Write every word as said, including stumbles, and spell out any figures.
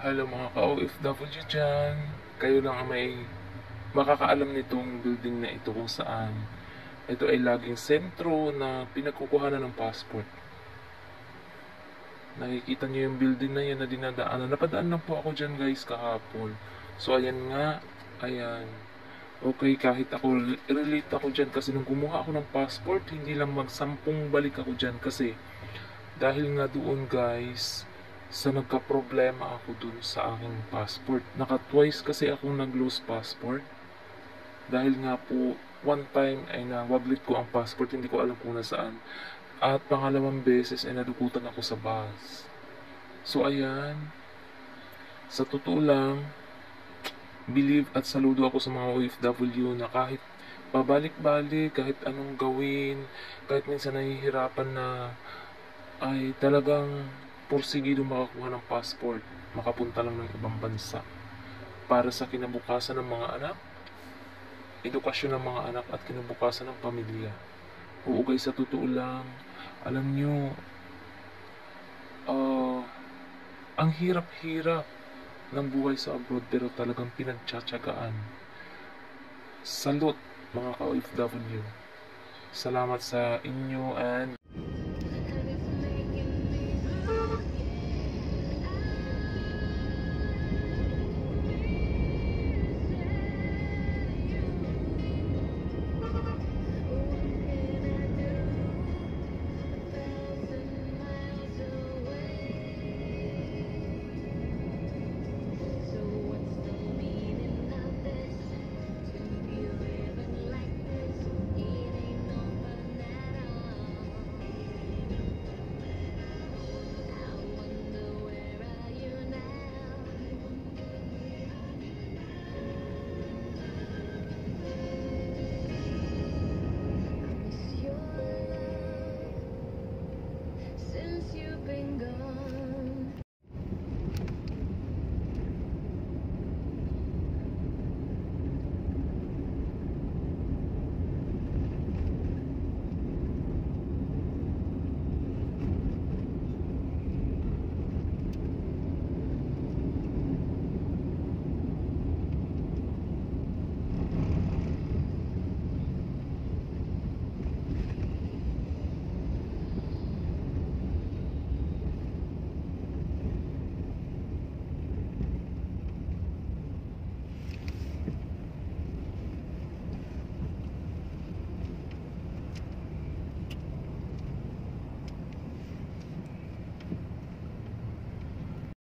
Hello mga ka-O F W dyan. Kayo lang ang may makakaalam nitong building na ito kung saan ito ay laging sentro na pinagkukuhanan ng passport. Nakikita niyo yung building na yan na dinadaanan. Napadaan lang po ako dyan guys kahapon. So ayan nga, ayan. Okay, kahit ako, relate ako dyan kasi nung kumuha ako ng passport, hindi lang magsampung balik ako dyan kasi dahil nga doon guys, sa nagka-problema ako dun sa aking passport. Naka-twice kasi akong nag-lose passport. Dahil nga po, one time ay nawaglit ko ang passport, hindi ko alam kung nasaan. At pangalawang beses ay nadukutan ako sa bus. So ayan, sa totoo lang, believe at saludo ako sa mga O F W na kahit pabalik-balik, kahit anong gawin, kahit minsan nahihirapan na, ay talagang porsigido makakuha ng passport, makapunta lang ng ibang bansa para sa kinabukasan ng mga anak, edukasyon ng mga anak at kinabukasan ng pamilya. Oo guys, sa totoo lang, alam nyo, uh, ang hirap-hirap ng buhay sa abroad pero talagang pinagtsatsagaan. Salute mga ka-O F W. Salamat sa inyo and